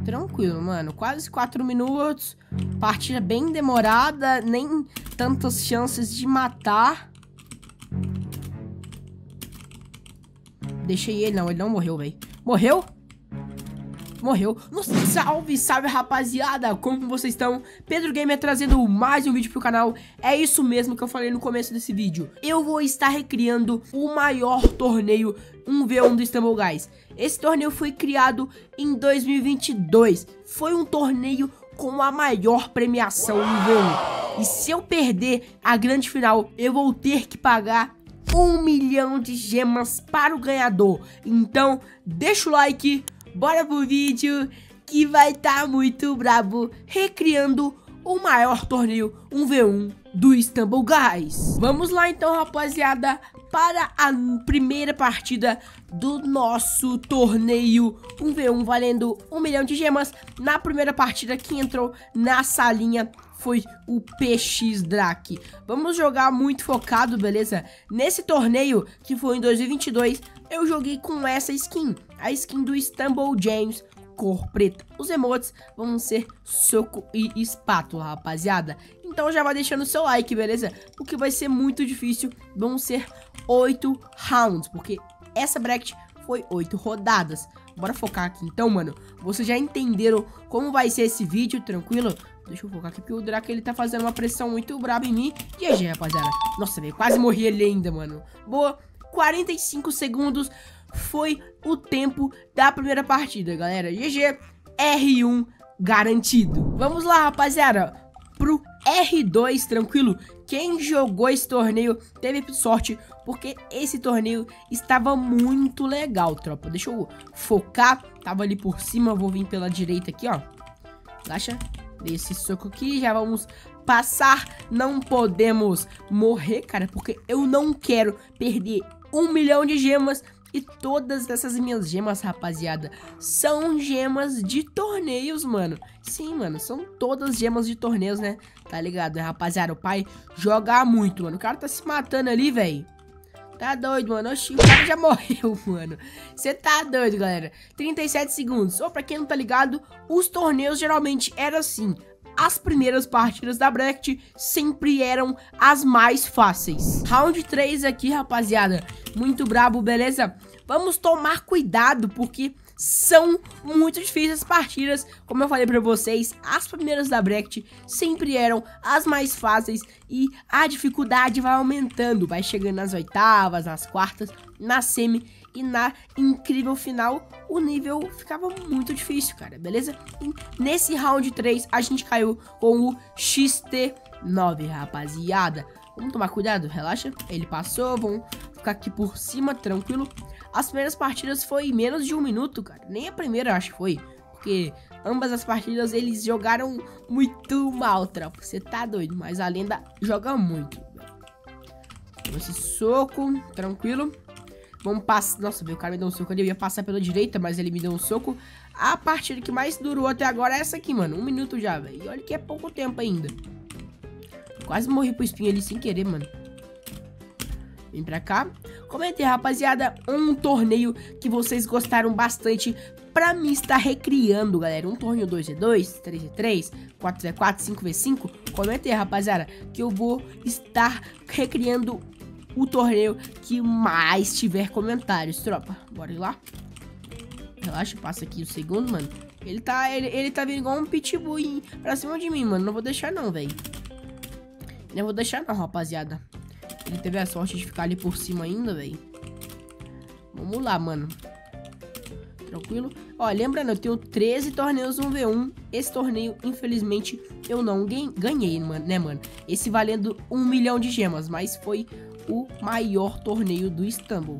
Tranquilo, mano. Quase 4 minutos. Partida bem demorada. Nem tantas chances de matar. Deixei ele, não. Ele não morreu, velho. Morreu? Morreu. Nossa, salve, salve, rapaziada. Como vocês estão? Pedro Gamer trazendo mais um vídeo pro canal. É isso mesmo que eu falei no começo desse vídeo. Eu vou estar recriando o maior torneio 1v1 do Stumble Guys. Esse torneio foi criado em 2022. Foi um torneio com a maior premiação 1v1. E se eu perder a grande final, eu vou ter que pagar 1 milhão de gemas para o ganhador. Então, deixa o like. Bora pro vídeo que vai estar muito brabo, recriando o maior torneio 1v1 do Stumble Guys. Vamos lá então, rapaziada, para a primeira partida do nosso torneio 1v1 valendo 1 milhão de gemas. Na primeira partida que entrou na salinha foi o PX Drake. Vamos jogar muito focado, beleza? Nesse torneio, que foi em 2022, eu joguei com essa skin, a skin do Stumble James, cor preta. Os emotes vão ser soco e espátula, rapaziada. Então já vai deixando o seu like, beleza? Porque vai ser muito difícil. Vão ser 8 rounds, porque essa bracket foi 8 rodadas. Bora focar aqui então, mano. Vocês já entenderam como vai ser esse vídeo, tranquilo? Deixa eu focar aqui, porque o Drake, ele tá fazendo uma pressão muito braba em mim. GG, rapaziada. Nossa, velho, quase morri ele ainda, mano. Boa, 45 segundos foi o tempo da primeira partida, galera. GG, R1 garantido. Vamos lá, rapaziada, pro R2, tranquilo? Quem jogou esse torneio teve sorte, porque esse torneio estava muito legal, tropa. Deixa eu focar. Tava ali por cima, vou vir pela direita aqui, ó. Relaxa. Esse soco aqui, já vamos passar. Não podemos morrer, cara, porque eu não quero perder 1 milhão de gemas. E todas essas minhas gemas, rapaziada, são gemas de torneios, mano. Sim, mano, são todas gemas de torneios, né? Tá ligado, rapaziada? O pai joga muito, mano. O cara tá se matando ali, velho. Tá doido, mano. Oxi, o cara já morreu, mano. Você tá doido, galera. 37 segundos. Só pra quem não tá ligado, os torneios geralmente eram assim. As primeiras partidas da bracket sempre eram as mais fáceis. Round 3 aqui, rapaziada. Muito brabo, beleza? Vamos tomar cuidado, porque são muito difíceis as partidas. Como eu falei pra vocês, as primeiras da bracket sempre eram as mais fáceis. E a dificuldade vai aumentando. Vai chegando nas oitavas, nas quartas, na semi. E na incrível final, o nível ficava muito difícil, cara, beleza? E nesse round 3, a gente caiu com o XT9, rapaziada. Vamos tomar cuidado, relaxa. Ele passou, vamos ficar aqui por cima, tranquilo. As primeiras partidas foi menos de 1 minuto, cara. Nem a primeira, acho que foi. Porque ambas as partidas, eles jogaram muito mal, tropa. Você tá doido, mas a lenda joga muito. Esse soco, tranquilo. Vamos passar. Nossa, o cara me deu um soco ali. Eu ia passar pela direita, mas ele me deu um soco. A partida que mais durou até agora é essa aqui, mano. 1 minuto já, velho. E olha que é pouco tempo ainda. Quase morri pro espinho ali sem querer, mano. Vem pra cá. Comentei, rapaziada, um torneio que vocês gostaram bastante pra mim estar recriando, galera. Um torneio 2v2, 3v3, 4v4, 5v5. Comentei, rapaziada, que eu vou estar recriando o torneio que mais tiver comentários, tropa. Bora ir lá. Relaxa, passa aqui o segundo, mano. Ele tá vindo igual um pitbull pra cima de mim, mano. Não vou deixar não, velho. Não vou deixar não, rapaziada. Ele teve a sorte de ficar ali por cima ainda, velho. Vamos lá, mano. Tranquilo. Ó, lembrando, eu tenho 13 torneios 1v1. Esse torneio, infelizmente, eu não ganhei, né, mano? Esse valendo 1 milhão de gemas, mas foi o maior torneio do Stumble.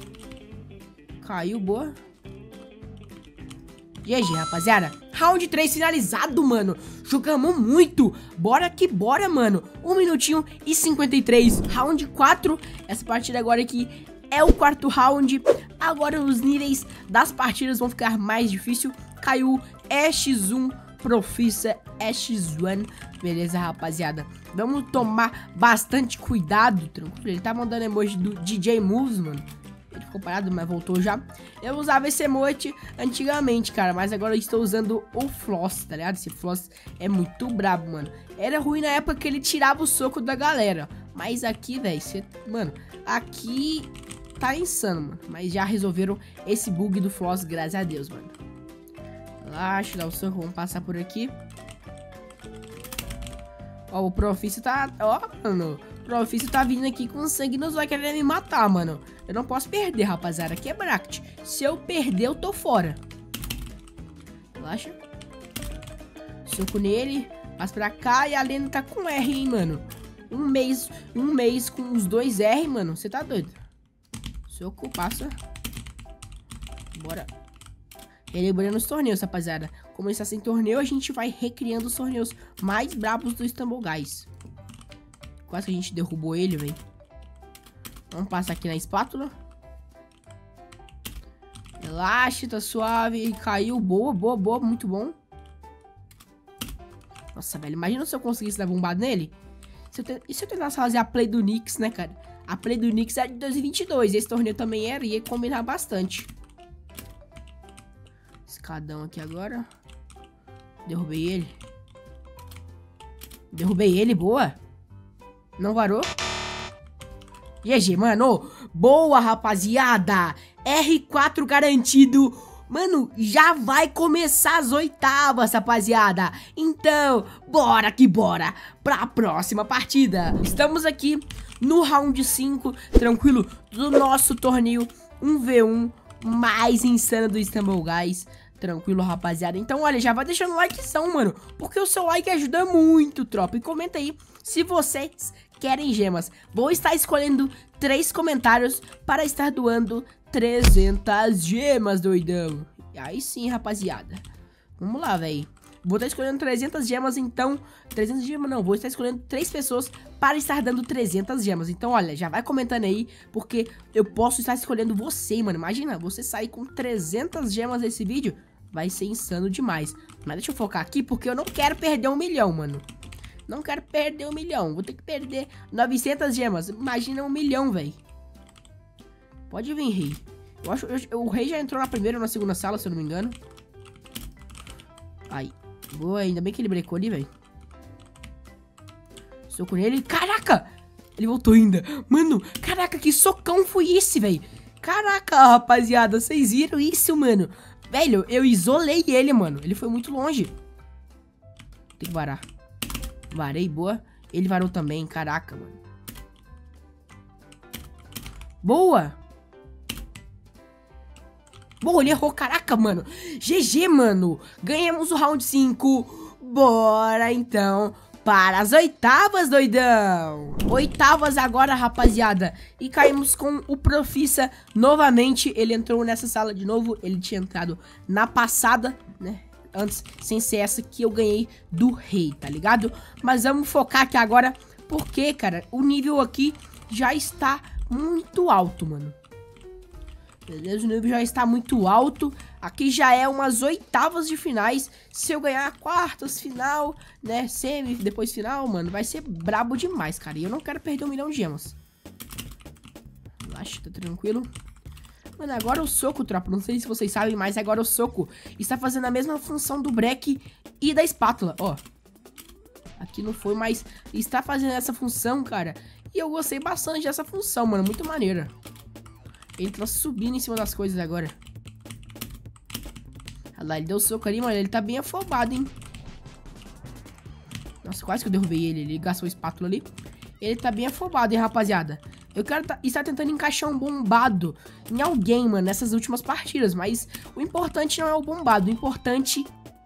Caiu, boa. GG, rapaziada. Round 3 finalizado, mano. Jogamos muito. Bora que bora, mano. 1 minutinho e 53. Round 4. Essa partida agora aqui é o quarto round. Agora os níveis das partidas vão ficar mais difícil. Caiu EX1 Profissa EX1. Beleza, rapaziada. Vamos tomar bastante cuidado, tranquilo. Ele tá mandando emoji do DJ Moves, mano. Ele ficou parado, mas voltou já. Eu usava esse emote antigamente, cara. Mas agora eu estou usando o Floss, tá ligado? Esse Floss é muito brabo, mano. Era ruim na época que ele tirava o soco da galera. Mas aqui, velho, mano, aqui tá insano, mano. Mas já resolveram esse bug do Floss, graças a Deus, mano. Relaxa, dá o soco, vamos passar por aqui. Ó, o Profício tá... Ó, mano, o Profício tá vindo aqui com sangue nos olhos, querendo me matar, mano. Eu não posso perder, rapaziada, aqui é Bracket. Se eu perder, eu tô fora. Relaxa. Soco nele, passa pra cá e a Lena tá com R, hein, mano. Um mês com os 2 R, mano, você tá doido. Soco, passa. Bora. Relembrando os torneios, rapaziada. Começar sem torneio, a gente vai recriando os torneios mais brabos do Stumble Guys. Quase que a gente derrubou ele, velho. Vamos passar aqui na espátula. Relaxa, tá suave. Caiu, boa, boa, boa, muito bom. Nossa, velho, imagina se eu conseguisse dar bombado nele. E se eu tentasse fazer a play do Knicks, né, cara? A play do Knicks é de 2022. Esse torneio também era, ia combinar bastante. Escadão aqui agora. Derrubei ele. Derrubei ele, boa. Não varou. GG, mano. Boa, rapaziada. R4 garantido. Mano, já vai começar as 8avas, rapaziada. Então, bora que bora pra próxima partida. Estamos aqui no round 5, tranquilo, do nosso torneio 1v1 mais insano do Stumble Guys. Tranquilo, rapaziada. Então, olha, já vai deixando o likezão, mano, porque o seu like ajuda muito, tropa. E comenta aí se vocês querem gemas. Vou estar escolhendo 3 comentários para estar doando 300 gemas, doidão. E aí sim, rapaziada. Vamos lá, velho. Vou estar escolhendo 300 gemas, então... 300 gemas não, vou estar escolhendo 3 pessoas para estar dando 300 gemas. Então, olha, já vai comentando aí, porque eu posso estar escolhendo você, mano. Imagina, você sair com 300 gemas nesse vídeo, vai ser insano demais. Mas deixa eu focar aqui, porque eu não quero perder 1 milhão, mano. Não quero perder 1 milhão. Vou ter que perder 900 gemas. Imagina 1 milhão, velho. Pode vir, rei. Eu acho o rei já entrou na primeira ou na segunda sala, se eu não me engano. Aí. Boa, ainda bem que ele brecou ali, velho. Soco nele. Caraca! Ele voltou ainda. Mano, caraca, que socão foi esse, velho? Caraca, rapaziada. Vocês viram isso, mano? Velho, eu isolei ele, mano. Ele foi muito longe. Tem que varar. Varei, boa. Ele varou também, caraca, mano. Boa! Boa, ele errou, caraca, mano. GG, mano. Ganhamos o round 5. Bora, então, para as 8avas, doidão. 8avas agora, rapaziada. E caímos com o Profissa novamente. Ele entrou nessa sala de novo. Ele tinha entrado na passada, né? Antes, sem ser essa que eu ganhei do rei, tá ligado? Mas vamos focar aqui agora, porque, cara, o nível aqui já está muito alto, mano. Beleza, o nível já está muito alto. Aqui já é umas 8avas de finais. Se eu ganhar quartas, final, né, semi, depois final, mano, vai ser brabo demais, cara. E eu não quero perder 1 milhão de gemas. Relaxa, tá tranquilo. Mano, agora o soco, tropa, não sei se vocês sabem, mas agora o soco está fazendo a mesma função do break e da espátula, ó. Aqui não foi, mas está fazendo essa função, cara. E eu gostei bastante dessa função, mano, muito maneira. Ele tá subindo em cima das coisas agora. Olha lá, ele deu soco ali, mano, ele tá bem afobado, hein. Nossa, quase que eu derrubei ele, ele gastou a espátula ali. Ele tá bem afobado, hein, rapaziada. Eu quero estar tentando encaixar um bombado em alguém, mano, nessas últimas partidas. Mas o importante não é o bombado. O importante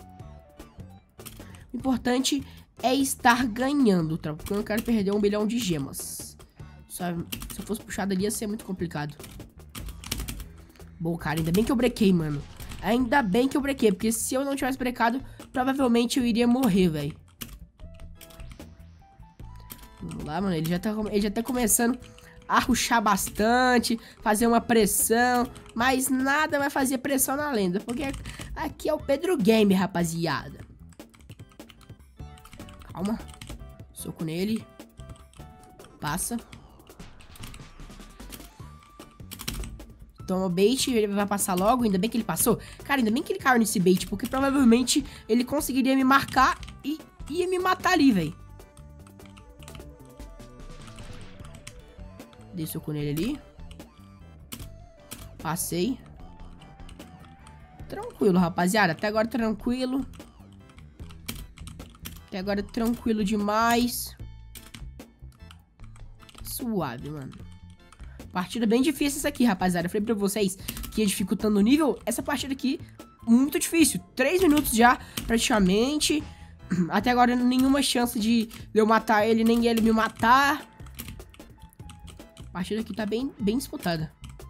é estar ganhando, tá? Porque eu não quero perder 1 milhão de gemas. Se eu fosse puxado ali, ia ser muito complicado. Bom, cara, ainda bem que eu brequei, mano. Ainda bem que eu brequei, porque se eu não tivesse brecado, provavelmente eu iria morrer, velho. Vamos lá, mano, ele já tá começando a rushar bastante, fazer uma pressão, mas nada vai fazer pressão na lenda, porque aqui é o Pedro Game, rapaziada. Calma. Soco nele. Passa. Toma bait, ele vai passar logo. Ainda bem que ele passou. Cara, ainda bem que ele caiu nesse bait, porque provavelmente ele conseguiria me marcar e ia me matar ali, velho. Dei soco nele ali. Passei. Tranquilo, rapaziada. Até agora tranquilo. Até agora tranquilo demais. Suave, mano. Partida bem difícil essa aqui, rapaziada. Eu falei pra vocês que ia dificultando o nível. Essa partida aqui, muito difícil. 3 minutos já, praticamente. Até agora nenhuma chance de eu matar ele, nem ele me matar. A partida aqui tá bem disputada.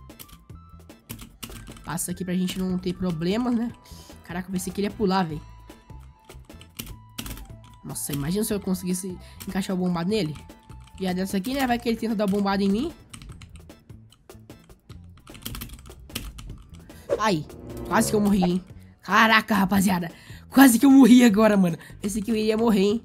Passa aqui pra gente não ter problemas, né? Caraca, eu pensei que ele ia pular, velho. Nossa, imagina se eu conseguisse encaixar o bombado nele. E a dessa aqui, né? Vai que ele tenta dar bombado em mim. Ai, quase que eu morri, hein? Caraca, rapaziada. Quase que eu morri agora, mano. Pensei que eu iria morrer, hein?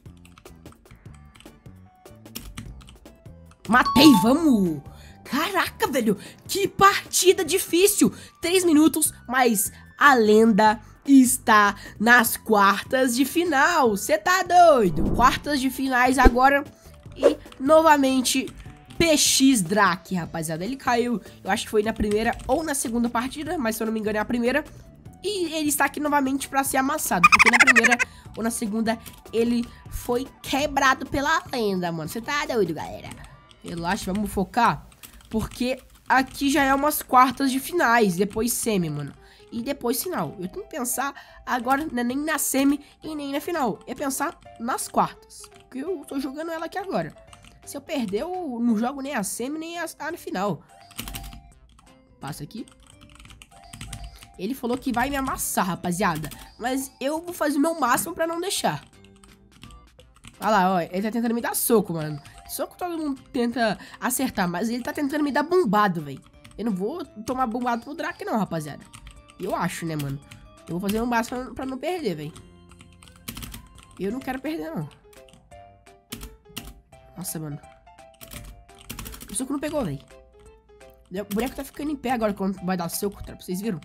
Matei, vamos! Caraca, velho. Que partida difícil. 3 minutos, mas a lenda está nas quartas de final. Você tá doido? Quartas de finais agora. E novamente PX Drake, rapaziada. Ele caiu, eu acho que foi na primeira ou na segunda partida, mas se eu não me engano é a primeira. E ele está aqui novamente pra ser amassado, porque na primeira ou na segunda ele foi quebrado pela lenda, mano. Você tá doido, galera? Relaxa, vamos focar, porque aqui já é umas quartas de finais, depois semi, mano. E depois final. Eu tenho que pensar agora, não é nem na semi e nem na final. É pensar nas quartas, porque eu tô jogando ela aqui agora. Se eu perder, eu não jogo nem a semi, nem a final. Passa aqui. Ele falou que vai me amassar, rapaziada. Mas eu vou fazer o meu máximo pra não deixar. Olha lá, ó. Ele tá tentando me dar soco, mano. Soco todo mundo tenta acertar, mas ele tá tentando me dar bombado, velho. Eu não vou tomar bombado pro Drake, não, rapaziada. Eu acho, né, mano. Eu vou fazer o máximo pra não perder, velho. Eu não quero perder, não. Nossa, mano. O soco não pegou, velho. O boneco tá ficando em pé agora quando vai dar soco, tá? Vocês viram?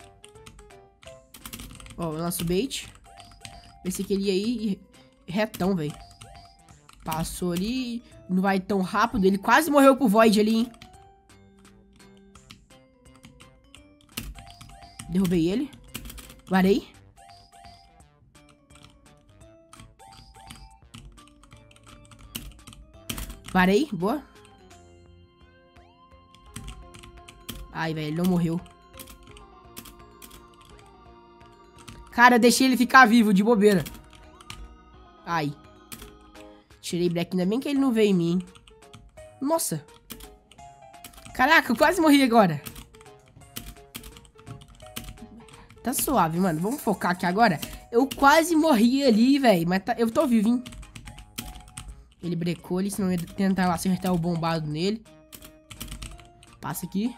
Ó, eu lanço o bait. Pensei que ele ia ir retão, velho. Passou ali. Não vai tão rápido. Ele quase morreu pro Void ali, hein? Derrubei ele. Varei. Varei, boa. Ai, velho, ele não morreu. Cara, eu deixei ele ficar vivo, de bobeira. Ai. Tirei Black, ainda bem que ele não veio em mim. Nossa. Caraca, eu quase morri agora. Tá suave, mano. Vamos focar aqui agora. Eu quase morri ali, velho. Mas tá, eu tô vivo, hein. Ele brecou ali, senão eu ia tentar acertar o bombado nele. Passa aqui.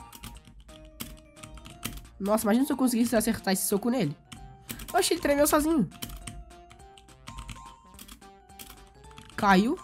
Nossa, imagina se eu conseguisse acertar esse soco nele. Oxe, ele tremeu sozinho. Caiu.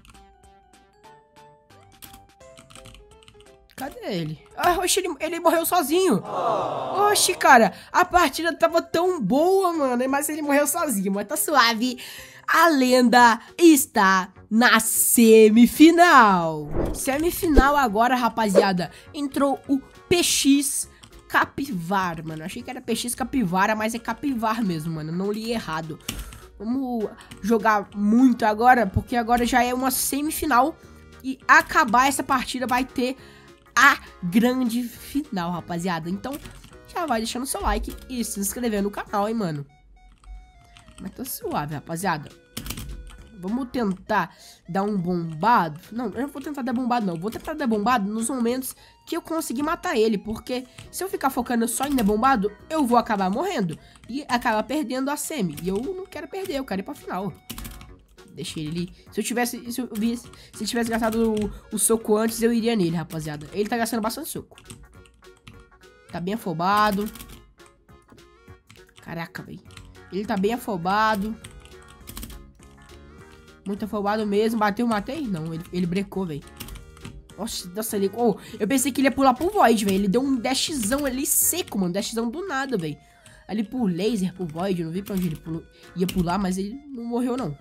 Cadê ele? Ah, oxe, ele morreu sozinho. Oxe, cara, a partida tava tão boa, mano. Mas ele morreu sozinho, mas tá suave. A lenda está na semifinal. Semifinal agora, rapaziada. Entrou o PX Capivara, mano. Achei que era PX Capivara, mas é Capivar mesmo, mano. Não li errado. Vamos jogar muito agora, porque agora já é uma semifinal. E acabar essa partida vai ter a grande final, rapaziada. Então, já vai deixando seu like e se inscrevendo no canal, hein, mano. Mas tá suave, rapaziada. Vamos tentar dar um bombado. Não, eu não vou tentar dar bombado, não. Vou tentar dar bombado nos momentos que eu conseguir matar ele. Porque se eu ficar focando só em dar bombado, eu vou acabar morrendo. E acabar perdendo a semi. E eu não quero perder, eu quero ir pra final. Deixei ele ali. Se eu tivesse gastado o soco antes, eu iria nele, rapaziada. Ele tá gastando bastante soco. Tá bem afobado. Caraca, velho. Ele tá bem afobado. Muito afobado mesmo. Bateu, matei? Não, ele brecou, velho. Nossa, ele... Oh, eu pensei que ele ia pular pro Void, velho. Ele deu um dashzão ali seco, mano. Dashzão do nada, velho. Ali pro laser, pro Void. Eu não vi pra onde ele ia pular, mas ele não morreu, não.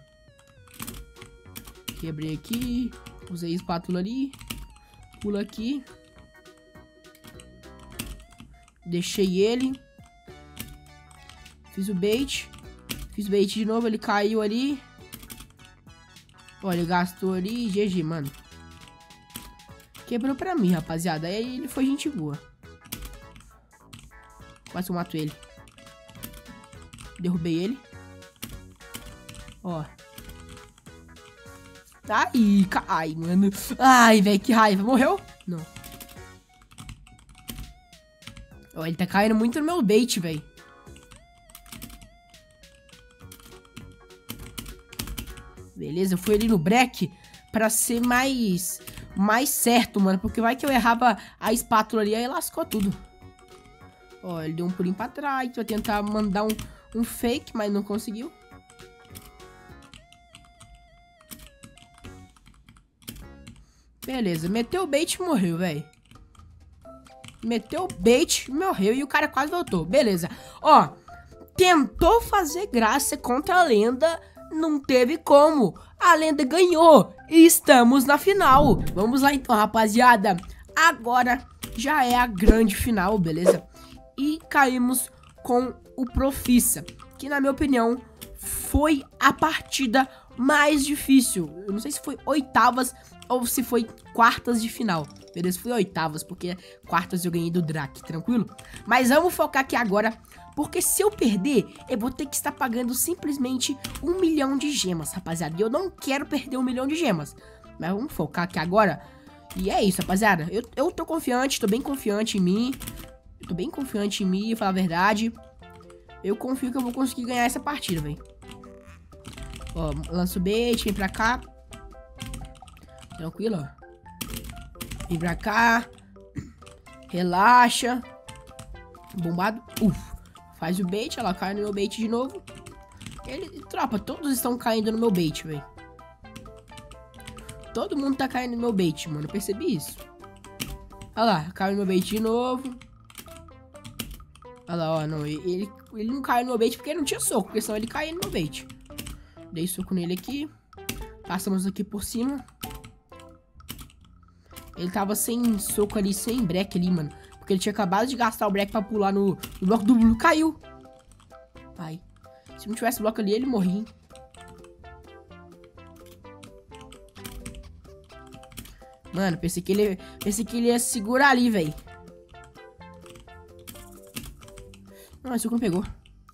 Quebrei aqui. Usei a espátula ali. Pula aqui. Deixei ele. Fiz o bait. Fiz o bait de novo, ele caiu ali. Olha, ele gastou ali. GG, mano. Quebrou pra mim, rapaziada. Aí ele foi gente boa. Quase eu mato ele. Derrubei ele. Ó. Ai, mano. Ai, velho, que raiva. Morreu? Não. Ó, ele tá caindo muito no meu bait, velho. Beleza, eu fui ali no break pra ser mais certo, mano. Porque vai que eu errava a espátula ali, aí lascou tudo. Ó, ele deu um pulinho pra trás. Vai tentar mandar um fake, mas não conseguiu. Beleza, meteu o bait e morreu, velho. Meteu o bait, morreu e o cara quase voltou. Beleza. Ó, tentou fazer graça contra a lenda, não teve como. A lenda ganhou e estamos na final. Vamos lá então, rapaziada. Agora já é a grande final, beleza? E caímos com o Profissa, que na minha opinião foi a partida mais difícil. Eu não sei se foi oitavas ou se foi quartas de final. Beleza, foi oitavas, porque quartas eu ganhei do Drake, tranquilo? Mas vamos focar aqui agora, porque se eu perder, eu vou ter que estar pagando simplesmente 1 milhão de gemas, rapaziada. E eu não quero perder 1 milhão de gemas. Mas vamos focar aqui agora. E é isso, rapaziada. Eu tô confiante, tô bem confiante em mim. Eu tô bem confiante em mim, falar a verdade. Eu confio que eu vou conseguir ganhar essa partida, velho. Ó, lança o bait, vem pra cá. Tranquilo, ó. Vem pra cá. Relaxa. Bombado. Faz o bait, ela cai no meu bait de novo. Tropa, todos estão caindo no meu bait, velho. Todo mundo tá caindo no meu bait, mano. Eu percebi isso. Olha lá, caiu no meu bait de novo. Olha lá, ó, não. Ele não caiu no meu bait porque ele não tinha soco, porque senão ele caía no meu bait. Dei soco nele aqui. Passamos aqui por cima. Ele tava sem soco ali, sem break ali, mano. Porque ele tinha acabado de gastar o break pra pular no bloco do Blue. Caiu. Ai. Se não tivesse bloco ali, ele morria. Mano, pensei que ele ia segurar ali, velho. Não, esse soco não pegou.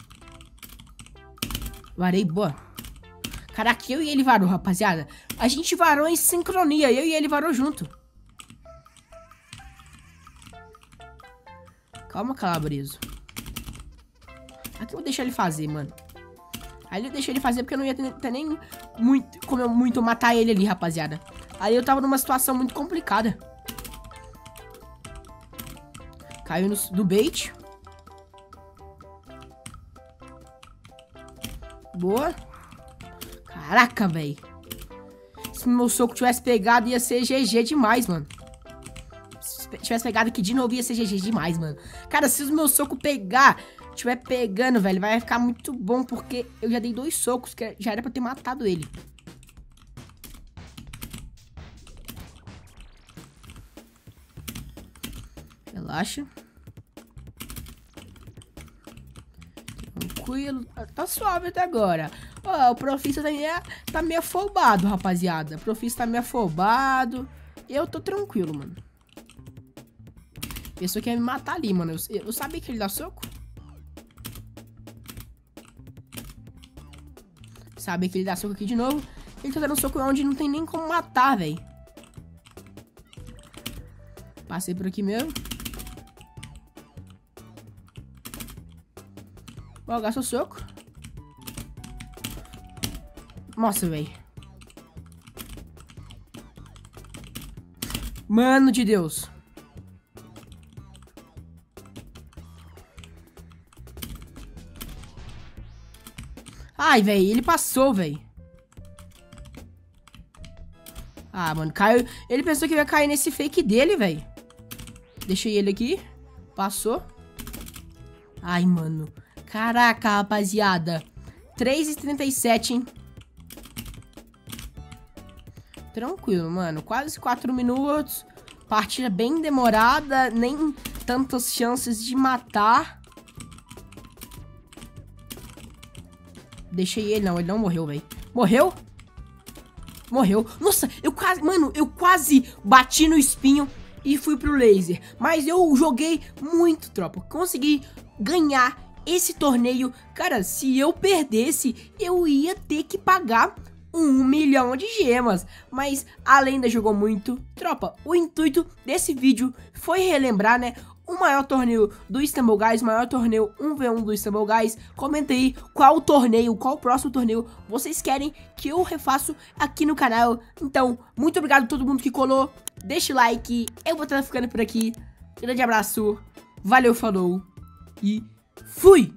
Varei, boa. Caraca, eu e ele varou, rapaziada. A gente varou em sincronia. Eu e ele varou junto. Calma, Calabreso. Aqui eu vou deixar ele fazer, mano. Aí eu deixei ele fazer porque eu não ia ter nem muito matar ele ali, rapaziada. Aí eu tava numa situação muito complicada. Caiu do bait. Boa. Caraca, velho. Se meu soco tivesse pegado, ia ser GG demais, mano. Se tivesse pegado aqui de novo, ia ser GG demais, mano. Cara, se o meu soco tiver pegando, velho, vai ficar muito bom, porque eu já dei 2 socos, que já era pra ter matado ele. Relaxa. Tranquilo. Tá suave até agora. Ó, o Profissa tá meio afobado, rapaziada. O Profissa tá meio afobado. Eu tô tranquilo, mano. A pessoa quer me matar ali, mano. Eu sabia que ele dá soco. Sabia que ele dá soco aqui de novo. Ele tá dando soco onde não tem nem como matar, velho. Passei por aqui mesmo. Ó, gastou soco. Nossa, velho. Mano de Deus. Ai, velho, ele passou, velho. Ah, mano, caiu. Ele pensou que ia cair nesse fake dele, velho. Deixei ele aqui. Passou. Ai, mano. Caraca, rapaziada. 3h37, hein? Tranquilo, mano. Quase 4 minutos. Partida bem demorada. Nem tantas chances de matar. Deixei ele, não. Ele não morreu, velho. Morreu? Morreu. Nossa, eu quase... Mano, eu quase bati no espinho e fui pro laser. Mas eu joguei muito, tropa. Consegui ganhar esse torneio. Cara, se eu perdesse, eu ia ter que pagar 1 milhão de gemas. Mas a lenda jogou muito. Tropa, o intuito desse vídeo foi relembrar, né, o maior torneio do Istanbul Guys, maior torneio 1v1 do Istanbul Guys. Comenta aí qual torneio, qual próximo torneio vocês querem que eu refaço aqui no canal. Então, muito obrigado a todo mundo que colou. Deixa o like, eu vou estar ficando por aqui. Grande abraço, valeu, falou e fui!